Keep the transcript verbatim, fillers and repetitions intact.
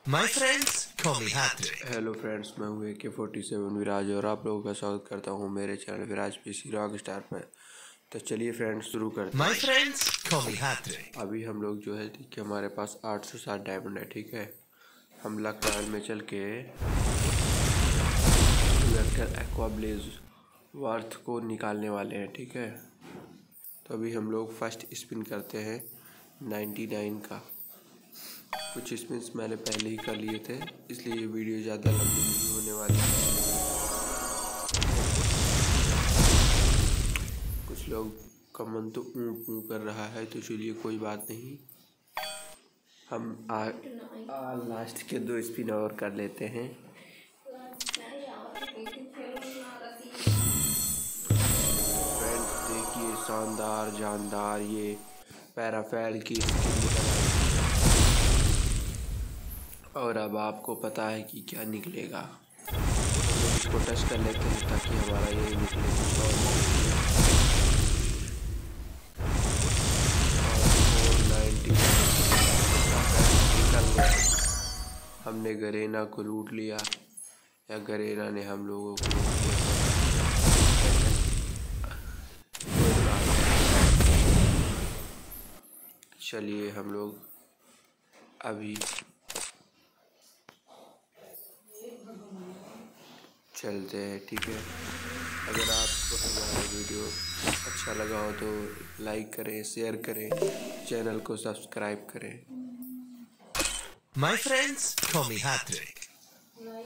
My friends call me Hattrick. Hello friends, मैं हूँ ए के फोर्टी सेवन विराज और आप लोगों का स्वागत करता हूँ मेरे channel Viraj PC rock star पर। तो चलिए फ्रेंड्स शुरू करते हैं। My friends call me Hattrick. अभी हम लोग जो है कि हमारे पास आठ सौ सात डायमंड है, ठीक है। हम लक रॉयल में चल के वेक्टर एक्वा ब्लेज वर्थ को निकालने वाले हैं, ठीक है। तो अभी हम लोग फर्स्ट स्पिन करते हैं नाइन्टी नाइन का। कुछ स्पिन्स मैंने पहले ही कर लिए थे, इसलिए ये वीडियो ज़्यादा लंबी नहीं होने वाली है। कुछ लोग का मन तो ऊँ ऊँ कर रहा है, तो चलिए कोई बात नहीं। हम आ, आ लास्ट के दो स्पिन और कर लेते हैं। फ्रेंड्स देखिए, शानदार जानदार ये पैराफेल की स्किन निकल आई। और अब आपको पता है कि क्या निकलेगा। इसको टच कर लेते हैं ताकि हमारा ये निकले। हमने गरेना को लूट लिया या गरेना ने हम लोगों को लूट लिया। चलिए हम लोग अभी चलते हैं, ठीक है। अगर आपको हमारा वीडियो अच्छा लगा हो तो लाइक करें, शेयर करें, चैनल को सब्सक्राइब करें। My friends call me Hattrick.